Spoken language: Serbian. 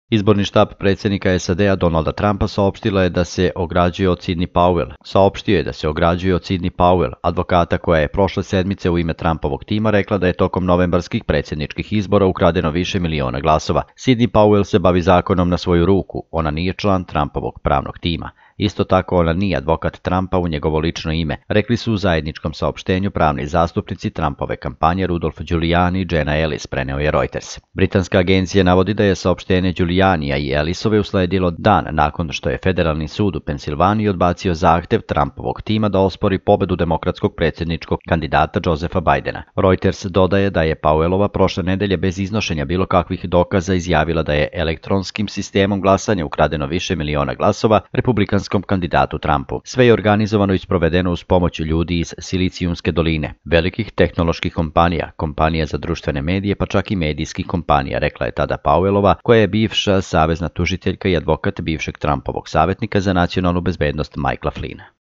Izborni štab predsjednika SAD-a Donalda Trumpa saopštio je da se ograđuje od Sidney Powell, advokata koja je prošle sedmice u ime Trumpovog tima rekla da je tokom novembarskih predsjedničkih izbora ukradeno više miliona glasova. Sidney Powell se bavi zakonom na svoju ruku, ona nije član Trumpovog pravnog tima. Isto tako ona nije advokat Trumpa u njegovo lično ime, rekli su u zajedničkom saopštenju pravni zastupnici Trumpove kampanje Rudolph Giuliani i Jenna Ellis, preneo je Reuters. Britanska agencija navodi da je saopštenje Giulianija i Ellisove usledilo dan nakon što je federalni sud u Pensilvaniji odbacio zahtev Trumpovog tima da ospori pobedu demokratskog predsjedničkog kandidata Josepha Bidena. Reuters dodaje da je Powellova prošle nedelje bez iznošenja bilo kakvih dokaza izjavila da je elektronskim sistemom glasanja ukradeno više miliona glasova republikanskom kandidatu Trumpu. Sve je organizovano i sprovedeno uz pomoć ljudi iz Silicijumske doline, velikih tehnoloških kompanija, kompanija za društvene medije, pa čak i medijskih kompanija, rekla je tada Powellova, koja je bivša savezna tužiteljka i advokat bivšeg Trumpovog savjetnika za nacionalnu bezbednost Michaela Flynna.